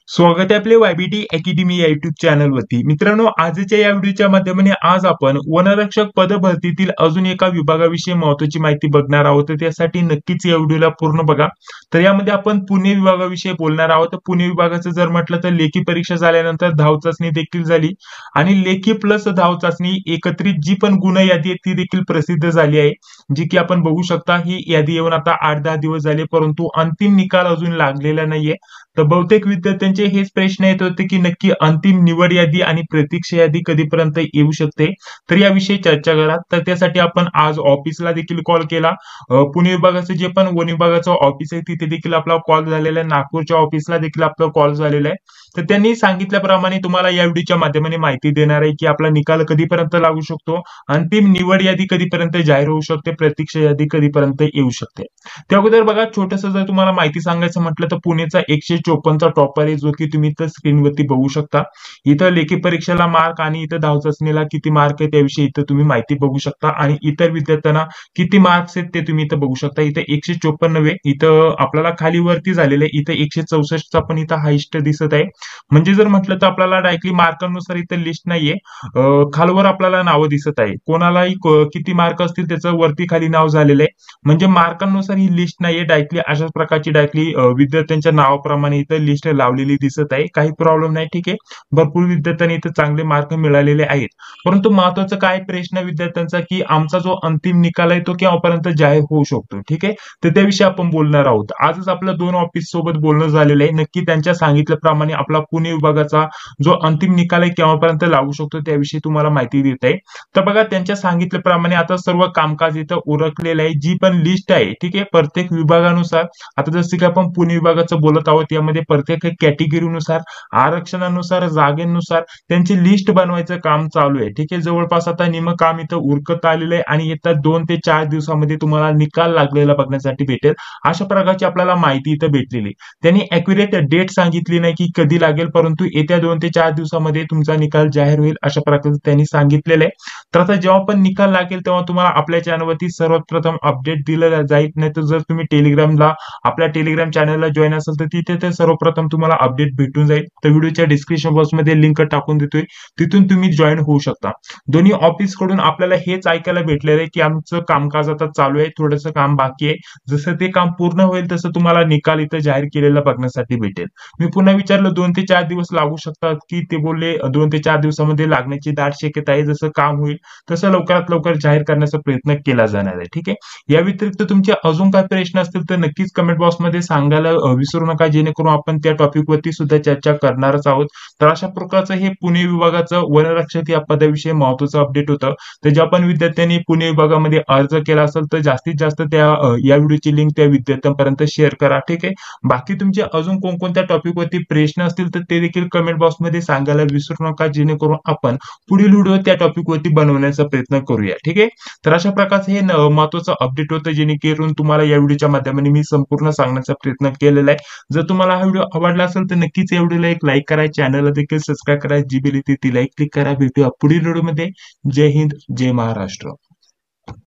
स्वागत आहे आपले वायबीटी अकॅडमी या युट्यूब चॅनल वरती. मित्रांनो, आजच्या या व्हिडिओच्या माध्यमाने आज आपण वनरक्षक पद भरतीतील अजून एका विभागाविषयी महत्त्वाची माहिती बघणार आहोत. तर त्यासाठी नक्कीच या व्हिडिओला पूर्ण बघा. तर यामध्ये आपण पुणे विभागाविषयी बोलणार आहोत. पुणे विभागाचं जर म्हटलं तर लेखी परीक्षा झाल्यानंतर धाव चाचणी देखील झाली आणि लेखी प्लस धाव चाचणी एकत्रित जी पण गुण यादी आहे ती देखील प्रसिद्ध झाली आहे, जी की आपण बघू शकता. ही यादी येऊन आता 8-10 दिवस झाले, परंतु अंतिम निकाल अजून लागलेला नाहीये. तर बहुतेक विद्यार्थ्यांचे हेच प्रश्न येत होते की नक्की अंतिम निवड यादी आणि प्रतीक्षा यादी कधीपर्यंत येऊ शकते. तर याविषयी चर्चा करा. तर त्यासाठी आपण आज ऑफिसला देखील कॉल केला. पुणे विभागाचं जे पण वन विभागाचं ऑफिस आहे तिथे देखील आपला कॉल झालेला आहे. नागपूरच्या ऑफिसला देखील आपला कॉल झालेला आहे. तर त्यांनी सांगितल्याप्रमाणे तुम्हाला या व्हिडिओच्या माध्यमाने माहिती देणार आहे की आपला निकाल कधीपर्यंत लागू शकतो, अंतिम निवड यादी कधीपर्यंत जाहीर होऊ शकते, प्रतीक्षा यादी कधीपर्यंत येऊ शकते. त्या अगोदर बघा, छोटस जर तुम्हाला माहिती सांगायचं म्हटलं तर पुणेचा 154चा टॉपर आहे, जो की तुम्ही इथं स्क्रीनवरती बघू शकता. इथं लेखी परीक्षेला मार्क आणि इथं धाव चाचणीला किती मार्क आहे त्याविषयी इथं तुम्ही माहिती बघू शकता आणि इतर विद्यार्थ्यांना किती मार्क्स आहेत ते तुम्ही इथं बघू शकता. इथं 154 इथं आपल्याला खाली वरती झालेलं आहे. इथं 164चा पण इथं हायस्ट दिसत आहे. म्हणजे जर म्हटलं तर आपल्याला डायरेक्टली मार्कानुसार इथं लिस्ट नाहीये. खालवर आपल्याला नावं दिसत आहे. कोणालाही किती मार्क असतील त्याचं वरती खाली नाव झालेलं आहे. म्हणजे मार्कांनुसार ही लिस्ट नाहीये. डायरेक्टली अशाच प्रकारची डायरेक्टली विद्यार्थ्यांच्या नावाप्रमाणे इथं लिस्ट लावलेली दिसत आहे. काही प्रॉब्लेम नाही, ठीक आहे. भरपूर विद्यार्थ्यांनी इथं चांगले मार्क मिळालेले आहेत. परंतु महत्वाचं काय प्रश्न विद्यार्थ्यांचा की आमचा जो अंतिम निकाल आहे तो केव्हापर्यंत जाहीर होऊ शकतो, ठीक आहे. तर त्याविषयी आपण बोलणार आहोत. आजच आपलं 2 ऑफिस सोबत बोलणं झालेलं आहे. नक्की त्यांच्या सांगितल्याप्रमाणे आपला पुणे विभागाचा जो अंतिम निकाल आहे केव्हापर्यंत लागू शकतो त्याविषयी तुम्हाला माहिती देत आहे. तर बघा, त्यांच्या सांगितल्याप्रमाणे आता सर्व कामकाज इथं उरकलेलं आहे. जी पण लिस्ट आहे, ठीक आहे, प्रत्येक विभागानुसार. आता जसं की आपण पुणे विभागाचं बोलत आहोत, यामध्ये प्रत्येक कॅटेगरीनुसार, आरक्षणानुसार, जागेनुसार त्यांची लिस्ट बनवायचं काम चालू आहे, ठीक आहे. जवळपास आता निम काम इथं उरकत आलेलं आहे आणि येत्या 2 ते 4 दिवसामध्ये तुम्हाला निकाल लागलेला बघण्यासाठी भेटेल. अशा प्रकारची आपल्याला माहिती इथं भेटलेली. त्यांनी अॅक्युरेट डेट सांगितली नाही की कधी लागेल, परंतु येत्या 2 ते 4 दिवसामध्ये तुमचा निकाल जाहीर होईल अशा प्रकारे त्यांनी सांगितलेलं आहे. तर आता जेव्हा पण निकाल लागेल तेव्हा तुम्हाला आपल्या चॅनलवरती सर्वात प्रथम अपडेट दिलं जाईल. नाही तर जर तुम्ही टेलिग्रामला आपल्या टेलिग्राम चॅनलला जॉईन असाल तर तिथे ते सर्वप्रथम तुम्हाला अपडेट भेटून जाईल. तर व्हिडिओच्या डिस्क्रिप्शन बॉक्समध्ये लिंक टाकून देतोय, तिथून तुम्ही जॉईन होऊ शकता. दोन्ही ऑफिस कडून आपल्याला हेच ऐकायला भेटलेलं आहे की आमचं कामकाज आता चालू आहे, थोडंसं काम बाकी आहे. जसं ते काम पूर्ण होईल तसं तुम्हाला निकाल इथं जाहीर केलेला बघण्यासाठी भेटेल. मी पुन्हा विचारलं 2 ते 4 दिवस लागू शकतात की, ते बोलले 2 ते 4 दिवसामध्ये लागण्याची दाट शक्यता आहे. जसं काम होईल तसं लवकरात लवकर जाहीर करण्याचा प्रयत्न केला जाणार आहे, ठीक आहे. या व्यतिरिक्त तुमचे अजून काय प्रश्न असतील तर नक्कीच कमेंट बॉक्समध्ये सांगायला विसरू नका, जेणेकरून आपण त्या टॉपिक वरती सुद्धा चर्चा करणारच आहोत. तर अशा प्रकारचं हे पुणे विभागाचं वनरक्षक या पदाविषयी महत्त्वाचं अपडेट होतं. तर ज्या पण विद्यार्थ्यांनी पुणे विभागामध्ये अर्ज केला असेल तर जास्तीत जास्त त्या या व्हिडिओची लिंक त्या विद्यार्थ्यांपर्यंत शेअर करा, ठीक आहे. बाकी तुमचे अजून कोणकोणत्या टॉपिक वरती प्रश्न असतील तर ते देखील कमेंट बॉक्समध्ये सांगायला विसरू नका, जेणेकरून आपण पुढील व्हिडिओ त्या टॉपिक वरती बनवण्याचा प्रयत्न करूया, ठीक आहे. तर अशा प्रकारचं हे महत्त्वाचं अपडेट होतं, जेणेकरून तुम्हाला या व्हिडिओच्या माध्यमाने मी संपूर्ण सांगण्याचा प्रयत्न केलेला आहे. जर तुम्हाला हा व्हिडिओ आवडला असेल तर नक्कीच या व्हिडिओला एक लाईक करा, चॅनलला देखील सबस्क्राईब करा, जी बेल येते ती लाईक क्लिक करा. भेटूया पुढील व्हिडिओमध्ये. जय हिंद, जय महाराष्ट्र.